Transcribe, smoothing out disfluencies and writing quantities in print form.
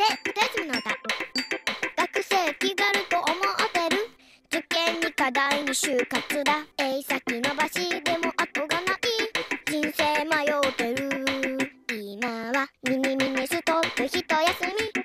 歌休みの歌。学生気軽と思ってる。受験に課題に就活だ。先延ばしでも後がない。人生迷ってる。今はミニミニストップ一休み。